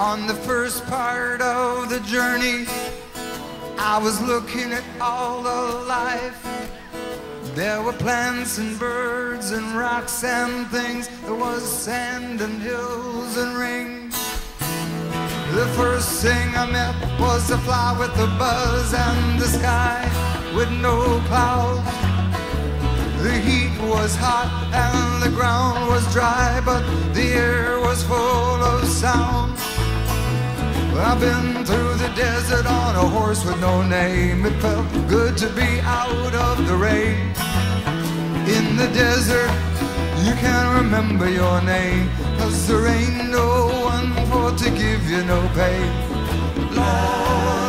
On the first part of the journey, I was looking at all the life. There were plants and birds and rocks and things. There was sand and hills and rings. The first thing I met was a fly with a buzz and the sky with no clouds. The heat was hot and the ground was dry, but the air was full of sound. I've been through the desert on a horse with no name. It felt good to be out of the rain. In the desert, you can't remember your name, 'cause there ain't no one for to give you no pain. Lord,